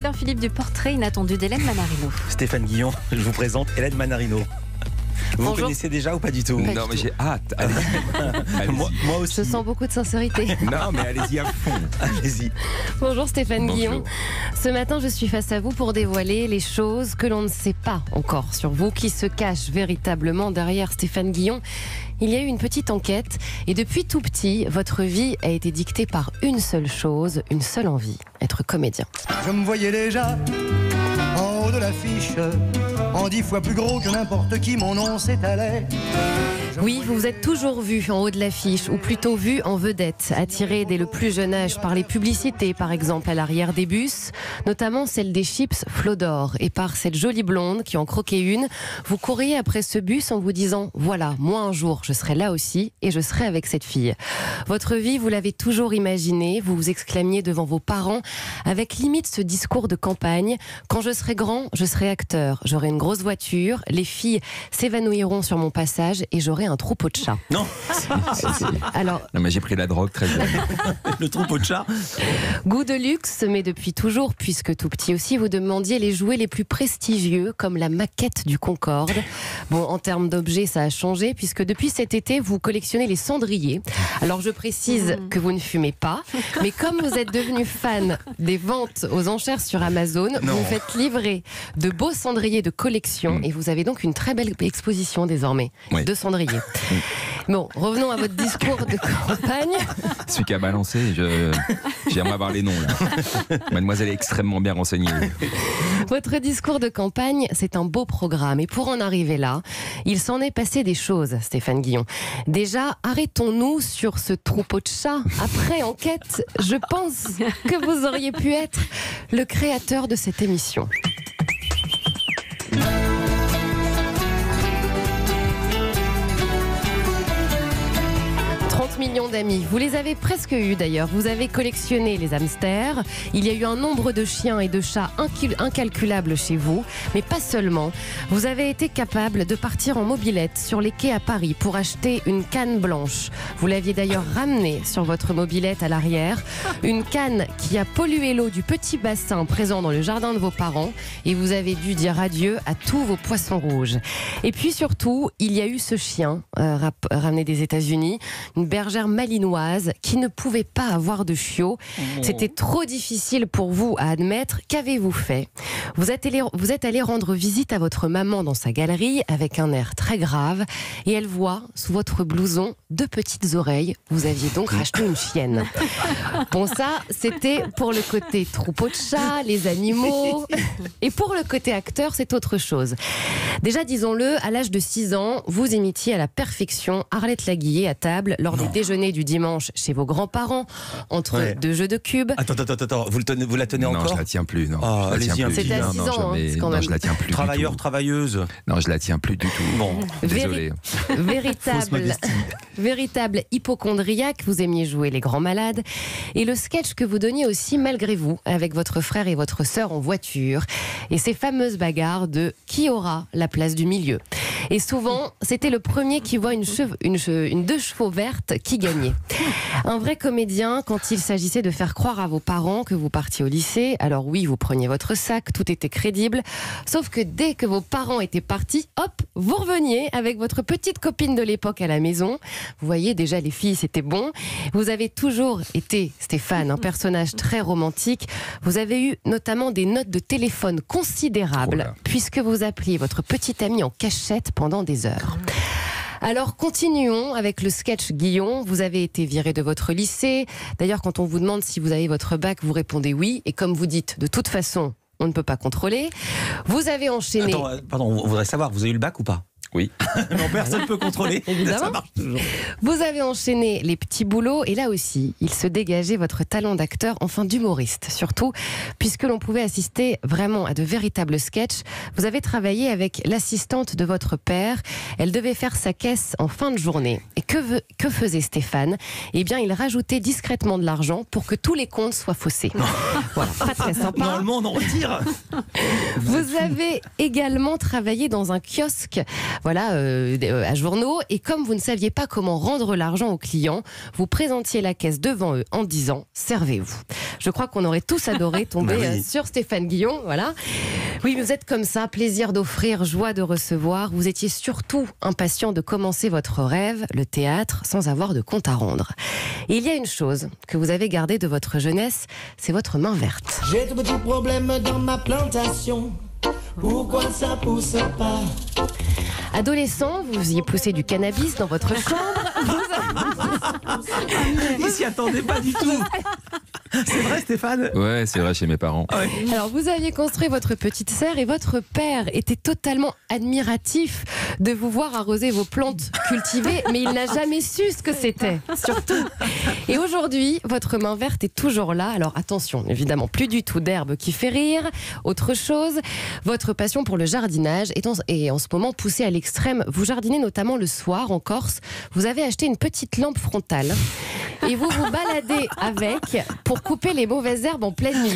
Philippe du portrait inattendu d'Hélène Manarino. Stéphane Guillon, je vous présente Hélène Manarino. Vous Bonjour. connaissez déjà ou pas du tout? Non, mais j'ai hâte. Allez-y. Moi aussi. Je sens beaucoup de sincérité. Non, mais allez-y à fond. Allez-y. Bonjour Stéphane Bonjour. Guillon. Ce matin, je suis face à vous pour dévoiler les choses que l'on ne sait pas encore sur vous, qui se cachent véritablement derrière Stéphane Guillon. Il y a eu une petite enquête et depuis tout petit, votre vie a été dictée par une seule chose, une seule envie, être comédien. Je me voyais déjà en haut de l'affiche, en 10 fois plus gros que n'importe qui, mon nom s'étalait. Oui, vous vous êtes toujours vu en haut de l'affiche, ou plutôt vu en vedette, attiré dès le plus jeune âge par les publicités, par exemple à l'arrière des bus, notamment celle des chips Flodor, et par cette jolie blonde qui en croquait une. Vous courriez après ce bus en vous disant « Voilà, moi un jour, je serai là aussi, et je serai avec cette fille ». Votre vie, vous l'avez toujours imaginée, vous vous exclamiez devant vos parents, avec limite ce discours de campagne « Quand je serai grand, je serai acteur, j'aurai une grosse voiture, les filles s'évanouiront sur mon passage, et j'aurai un troupeau de chats. » Non, Alors, Non, mais j'ai pris la drogue très bien. le troupeau de chats. goût de luxe, mais depuis toujours, puisque tout petit aussi, vous demandiez les jouets les plus prestigieux, comme la maquette du Concorde. Bon, en termes d'objets, ça a changé, puisque depuis cet été, vous collectionnez les cendriers. Alors, je précise que vous ne fumez pas, mais comme vous êtes devenu fan des ventes aux enchères sur Amazon, Non. vous faites livrer de beaux cendriers de collection, et vous avez donc une très belle exposition désormais Oui. de cendriers. Bon, revenons à votre discours de campagne. Celui qui a balancé, j'aimerais avoir les noms là. Mademoiselle est extrêmement bien renseignée. Votre discours de campagne, c'est un beau programme. Et pour en arriver là, il s'en est passé des choses, Stéphane Guillon. Déjà, arrêtons-nous sur ce troupeau de chats. Après enquête, je pense que vous auriez pu être le créateur de cette émission. 30 millions d'amis. Vous les avez presque eus d'ailleurs. Vous avez collectionné les hamsters. Il y a eu un nombre de chiens et de chats incalculable chez vous. Mais pas seulement. Vous avez été capable de partir en mobilette sur les quais à Paris pour acheter une canne blanche. Vous l'aviez d'ailleurs ramenée sur votre mobilette à l'arrière. Une canne qui a pollué l'eau du petit bassin présent dans le jardin de vos parents. Et vous avez dû dire adieu à tous vos poissons rouges. Et puis surtout, il y a eu ce chien ramené des États-Unis. Une bergère malinoise qui ne pouvait pas avoir de chiot. C'était trop difficile pour vous à admettre. Qu'avez-vous fait ? Vous êtes allé rendre visite à votre maman dans sa galerie avec un air très grave et elle voit sous votre blouson 2 petites oreilles. Vous aviez donc racheté une chienne. Bon, ça, c'était pour le côté troupeau de chats, les animaux. Et pour le côté acteur, c'est autre chose. Déjà, disons-le, à l'âge de 6 ans, vous imitiez à la perfection Arlette Laguillet à table lors des déjeuners du dimanche chez vos grands-parents, entre 2 jeux de cubes. Attends, vous la tenez Non, encore? je la tiens plus. Non, Ah, je la allez-y, tiens un plus. petit C'était à Non, 6 non, ans, jamais. c'est quand Non, même. je la tiens plus. du Travailleur, tout. travailleuse. Non, je la tiens plus du tout. Bon. Désolé. Véritable hypochondriaque, vous aimiez jouer les grands malades. Et le sketch que vous donniez aussi malgré vous, avec votre frère et votre sœur en voiture. Et ces fameuses bagarres de qui aura la place du milieu. Et souvent, c'était le premier qui voit une 2 chevaux verte qui gagnait. Un vrai comédien, quand il s'agissait de faire croire à vos parents que vous partiez au lycée, alors oui, vous preniez votre sac, tout était crédible. Sauf que dès que vos parents étaient partis, hop, vous reveniez avec votre petite copine de l'époque à la maison. Vous voyez, déjà, les filles, c'était bon. Vous avez toujours été, Stéphane, un personnage très romantique. Vous avez eu notamment des notes de téléphone considérables, Oh là. puisque vous appeliez votre petite amie en cachette pendant des heures. Alors continuons avec le sketch Guillon. Vous avez été viré de votre lycée. D'ailleurs, quand on vous demande si vous avez votre bac, vous répondez oui. Et comme vous dites, de toute façon, on ne peut pas contrôler. Vous avez enchaîné... Attends, pardon, on voudrait savoir, vous avez eu le bac ou pas? Oui. Non, personne ne peut contrôler. Évidemment. Ça marche toujours. Vous avez enchaîné les petits boulots et là aussi, il se dégageait votre talent d'acteur, enfin d'humoriste surtout, puisque l'on pouvait assister vraiment à de véritables sketchs. Vous avez travaillé avec l'assistante de votre père. Elle devait faire sa caisse en fin de journée. Et que faisait Stéphane ? Eh bien, il rajoutait discrètement de l'argent pour que tous les comptes soient faussés. Voilà, pas très sympa. Normalement, on en retire. Vous avez également travaillé dans un kiosque. voilà, à journaux. Et comme vous ne saviez pas comment rendre l'argent aux clients, vous présentiez la caisse devant eux en disant « servez-vous ». Je crois qu'on aurait tous adoré tomber sur Stéphane Guillon. Voilà. Oui, vous êtes comme ça, plaisir d'offrir, joie de recevoir. Vous étiez surtout impatient de commencer votre rêve, le théâtre, sans avoir de compte à rendre. Et il y a une chose que vous avez gardée de votre jeunesse, c'est votre main verte. J'ai de petits problèmes dans ma plantation. Pourquoi ça pousse pas? Adolescent, vous y poussez du cannabis dans votre chambre. Il s'y attendait pas du tout. C'est vrai, Stéphane? Ouais, c'est vrai, chez mes parents. Alors, vous aviez construit votre petite serre et votre père était totalement admiratif de vous voir arroser vos plantes cultivées, mais il n'a jamais su ce que c'était, surtout. Et aujourd'hui, votre main verte est toujours là. Alors, attention, évidemment, plus du tout d'herbe qui fait rire. Autre chose, votre passion pour le jardinage est en ce moment poussée à l'extrême. Vous jardinez notamment le soir en Corse. Vous avez acheté une petite lampe frontale et vous vous baladez avec pour couper les mauvaises herbes en pleine nuit.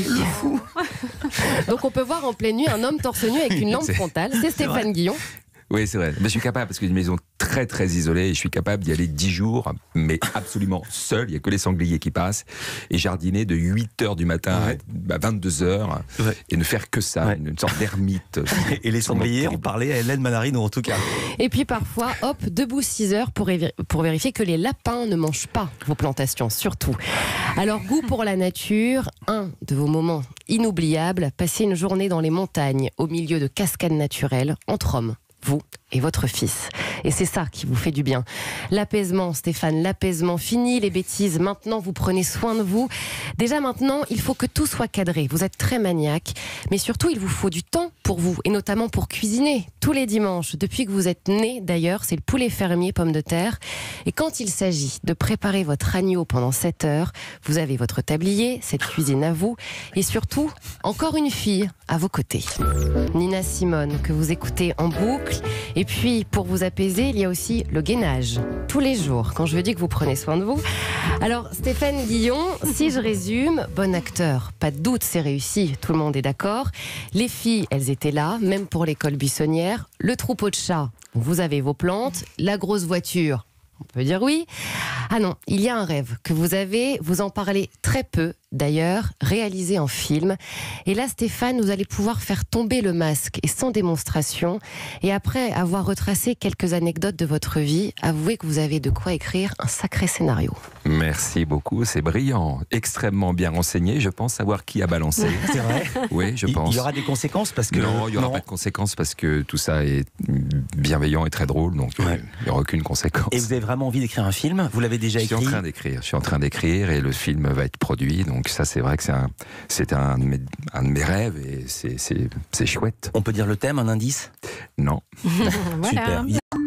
Donc on peut voir en pleine nuit un homme torse nu avec une lampe frontale. C'est Stéphane Guillon. Oui, c'est vrai. Mais je suis capable, parce que c'est une maison très très isolée, et je suis capable d'y aller 10 jours, mais absolument seul. Il n'y a que les sangliers qui passent. Et jardiner de 8h du matin à 22h, et ne faire que ça, une sorte d'ermite. Et les sangliers ont parlé à Hélène Manarino, en tout cas. Et puis parfois, hop, debout 6 heures pour vérifier que les lapins ne mangent pas vos plantations, surtout. Alors, goût pour la nature, un de vos moments inoubliables, passer une journée dans les montagnes, au milieu de cascades naturelles, entre hommes. Vous et votre fils. Et c'est ça qui vous fait du bien. L'apaisement, Stéphane, l'apaisement. Fini les bêtises. Maintenant, vous prenez soin de vous. Déjà maintenant, il faut que tout soit cadré. Vous êtes très maniaque. Mais surtout, il vous faut du temps pour vous. Et notamment pour cuisiner. Tous les dimanches, depuis que vous êtes né, d'ailleurs, c'est le poulet fermier pomme de terre. Et quand il s'agit de préparer votre agneau pendant 7 heures, vous avez votre tablier, cette cuisine à vous. Et surtout, encore une fille à vos côtés. Nina Simone, que vous écoutez en boucle. Et puis, pour vous apaiser, il y a aussi le gainage. Tous les jours, quand je veux dire que vous prenez soin de vous. Alors, Stéphane Guillon, si je résume, bon acteur, pas de doute, c'est réussi, tout le monde est d'accord. Les filles, elles étaient là, même pour l'école buissonnière. Le troupeau de chats, vous avez vos plantes. La grosse voiture, on peut dire oui. Ah non, il y a un rêve que vous avez, vous en parlez très peu d'ailleurs, réalisé en film. Et là, Stéphane, vous allez pouvoir faire tomber le masque et sans démonstration. Et après avoir retracé quelques anecdotes de votre vie, avouez que vous avez de quoi écrire un sacré scénario. Merci beaucoup, c'est brillant, extrêmement bien renseigné. Je pense savoir qui a balancé. C'est vrai? Oui, je pense. Il y aura des conséquences parce que... Non, il n'y aura pas de conséquences parce que tout ça est bienveillant et très drôle, donc il n'y aura aucune conséquence. Et vous avez vraiment envie d'écrire un film? Vous l'avez déjà écrit? Je suis en train d'écrire et le film va être produit, donc ça c'est vrai que c'est un de mes rêves et c'est chouette. On peut dire le thème, un indice? Non. Voilà. Super.